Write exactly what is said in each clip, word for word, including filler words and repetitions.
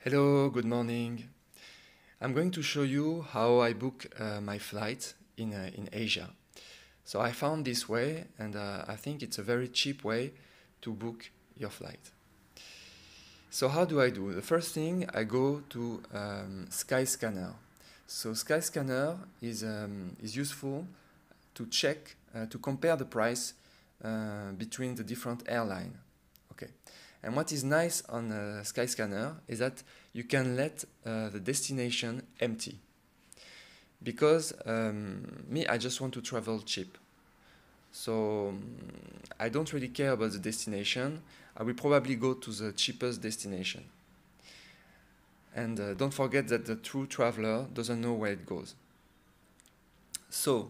Hello, good morning. I'm going to show you how I book uh, my flight in, uh, in Asia. So I found this way, and uh, I think it's a very cheap way to book your flight. So how do I do? The first thing, I go to um, Skyscanner. So Skyscanner is, um, is useful to check, uh, to compare the price uh, between the different airlines. Okay. And what is nice on uh, Skyscanner is that you can let uh, the destination empty. Because um, me, I just want to travel cheap. So um, I don't really care about the destination. I will probably go to the cheapest destination. And uh, don't forget that the true traveler doesn't know where it goes. So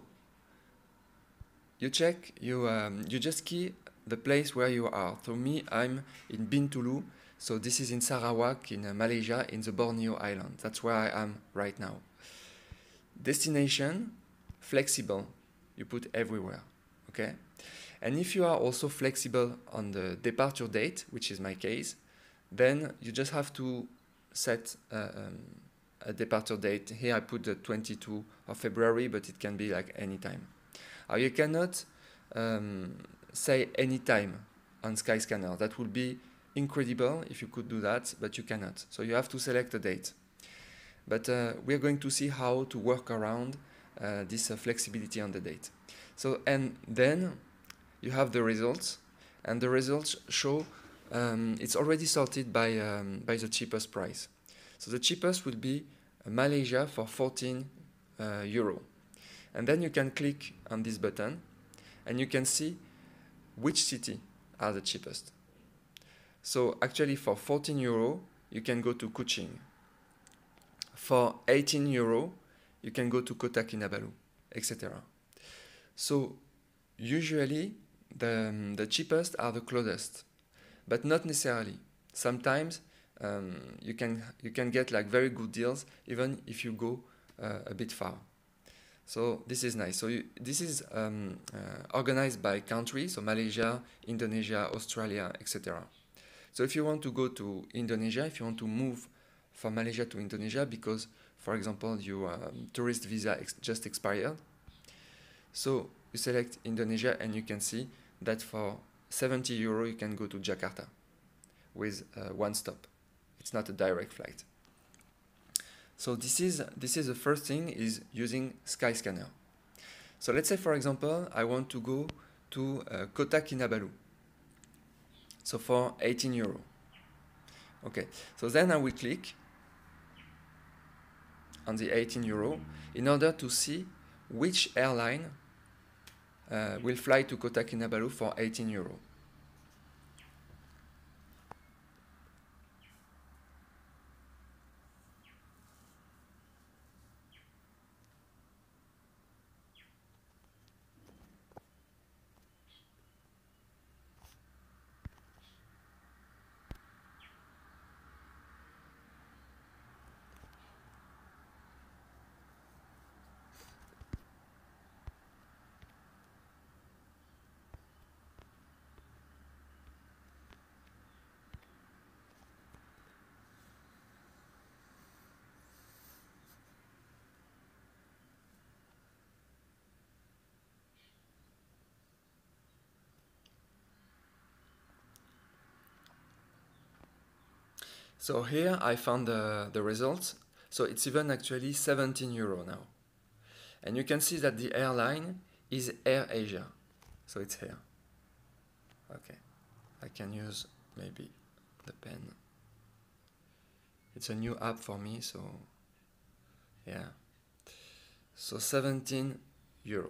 you check, you, um, you just key the place where you are. For me, I'm in Bintulu, so this is in Sarawak, in uh, Malaysia, in the Borneo Island. That's where I am right now. Destination, flexible, you put everywhere, okay? And if you are also flexible on the departure date, which is my case, then you just have to set uh, um, a departure date. Here I put the twenty-second of February, but it can be like any time. Uh, you cannot um, say any time on Skyscanner. That would be incredible if you could do that, but you cannot. So you have to select a date. But uh, we're going to see how to work around uh, this uh, flexibility on the date. So, and then you have the results, and the results show um, it's already sorted by, um, by the cheapest price. So the cheapest will be uh, Malaysia for fourteen uh, euro. And then you can click on this button, and you can see which city are the cheapest. So actually for fourteen euro, you can go to Kuching. For eighteen euro, you can go to Kota Kinabalu, et cetera. So usually the, um, the cheapest are the closest, but not necessarily. Sometimes um, you can you can get like very good deals even if you go uh, a bit far. So this is nice. So you, this is um, uh, organized by country, so Malaysia, Indonesia, Australia, et cetera. So if you want to go to Indonesia, if you want to move from Malaysia to Indonesia because, for example, your um, tourist visa ex just expired, so you select Indonesia and you can see that for seventy euro you can go to Jakarta with uh, one stop. It's not a direct flight. So this is, this is the first thing, is using Skyscanner. So let's say, for example, I want to go to uh, Kota Kinabalu. So for eighteen euro. Okay, so then I will click on the eighteen euro in order to see which airline uh, will fly to Kota Kinabalu for eighteen euro. So here I found the, the results. So it's even actually seventeen euro now. And you can see that the airline is AirAsia. So it's here. Okay. I can use maybe the pen. It's a new app for me, so yeah. So seventeen euro.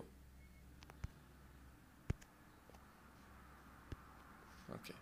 Okay.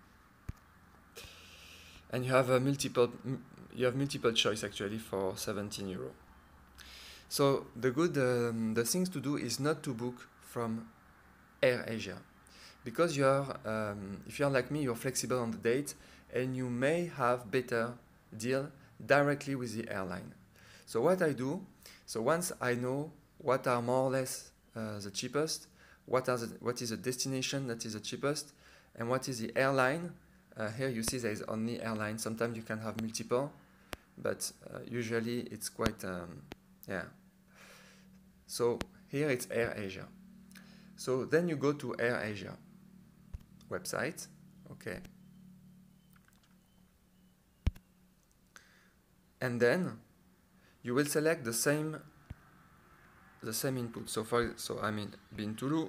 And you have a multiple you have multiple choice actually for seventeen euro. So the good um, the things to do is not to book from AirAsia, because you are um, if you are like me, you're flexible on the date and you may have better deal directly with the airline. So what I do, so once I know what are more or less uh, the cheapest, what are the, what is the destination that is the cheapest, and what is the airline. Uh, here you see there is only airline. Sometimes you can have multiple. but uh, usually it's quite, um, yeah. So here it's AirAsia. So then you go to AirAsia website, okay. And then you will select the same the same input. So for so I mean Bintulu,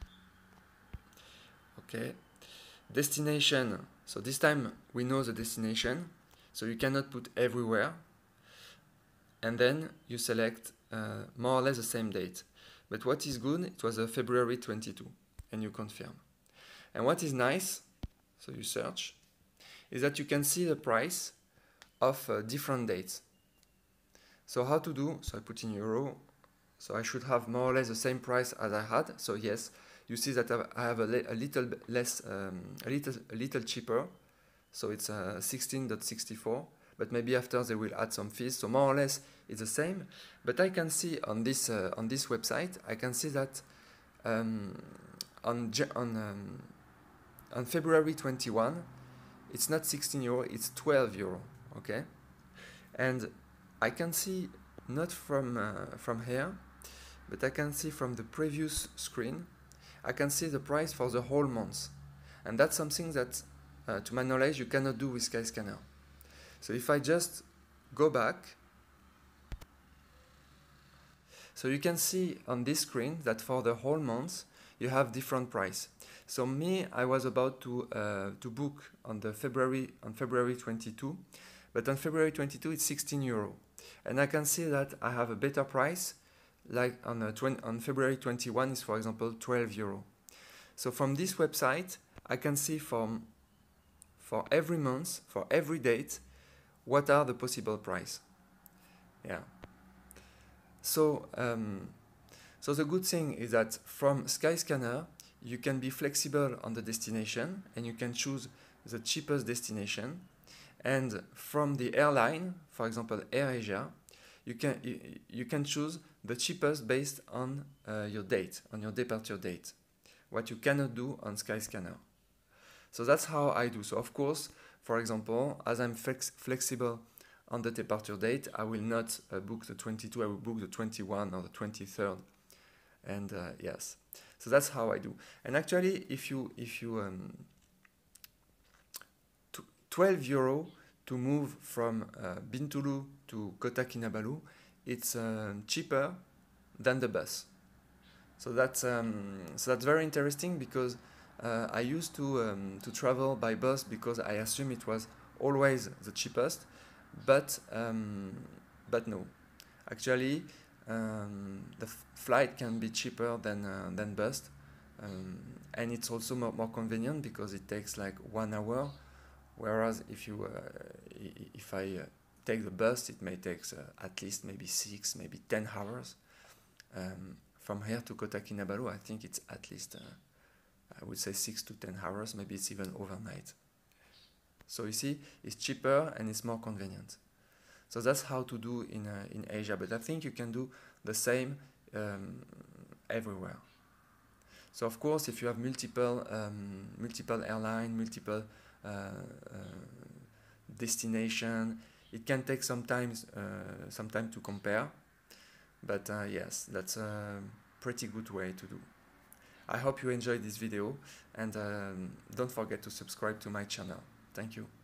okay. Destination. So this time we know the destination, so you cannot put everywhere. And then you select uh, more or less the same date. But what is good, it was a February twenty-two, and you confirm. And what is nice, so you search, is that you can see the price of uh, different dates. So how to do? So I put in euro. So I should have more or less the same price as I had. So yes, you see that I have a, a little less, um, a little, a little cheaper. So it's uh, sixteen sixty-four. But maybe after they will add some fees. So more or less it's the same. But I can see on this uh, on this website, I can see that um, on on um, on February twenty-first, it's not sixteen euro, it's twelve euro. Okay, and I can see not from uh, from here, but I can see from the previous screen. I can see the price for the whole month, and that's something that, uh, to my knowledge, you cannot do with Skyscanner. So if I just go back, so you can see on this screen that for the whole month you have different price. So me, I was about to uh, to book on the February on February twenty-second, but on February twenty-second it's sixteen euro, and I can see that I have a better price. Like on uh, on February twenty-first is for example twelve euro. So from this website I can see from for every month, for every date, what are the possible price. Yeah. So um, so the good thing is that from Skyscanner you can be flexible on the destination and you can choose the cheapest destination. And from the airline, for example AirAsia, you can you, you can choose the cheapest based on uh, your date, on your departure date, what you cannot do on Skyscanner. So that's how I do. So of course, for example, as I'm flex flexible on the departure date, I will not uh, book the twenty-two, I will book the twenty-first or the twenty-third. And uh, yes, so that's how I do. And actually, if you, if you, um, twelve euro to move from uh, Bintulu to Kota Kinabalu, it's uh, cheaper than the bus. So that's um, so that's very interesting, because uh, I used to um, to travel by bus because I assume it was always the cheapest, but um, but no, actually um, the flight can be cheaper than uh, than bus, um, and it's also more, more convenient because it takes like one hour, whereas if you uh, if I uh, take the bus, it may take uh, at least maybe six, maybe ten hours. Um, from here to Kota Kinabalu, I think it's at least, uh, I would say six to ten hours, maybe it's even overnight. So you see, it's cheaper and it's more convenient. So that's how to do in, uh, in Asia, but I think you can do the same um, everywhere. So of course, if you have multiple, um, multiple airline, multiple uh, uh, destination, it can take some time, uh, some time to compare. But uh, yes, that's a pretty good way to do. I hope you enjoyed this video, and um, don't forget to subscribe to my channel. Thank you.